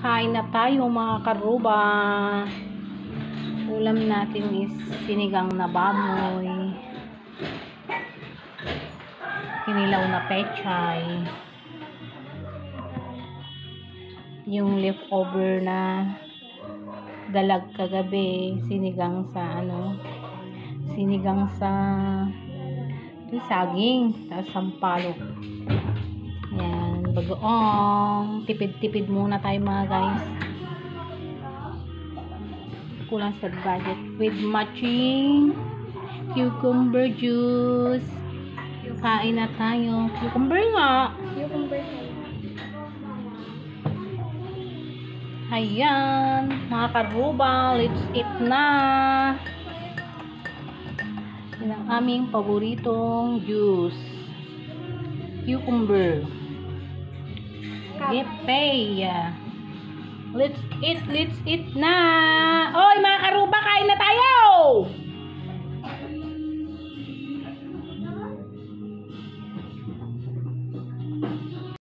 Kain na tayo mga karuba. Ulam natin is sinigang na baboy, kinilaw na pechay, yung leftover na dalag kagabi, sinigang sa saging, tapos sampalok. Yan, bagoong tipid-tipid muna tayo mga guys, kulang sa budget, with matching cucumber juice. Kain na tayo. Cucumber nga. Ayan, mga karuba, let's eat na. Yan ang aming paboritong juice, cucumber. Gepay. Let's eat na. Oy mga karuba, kain na tayo.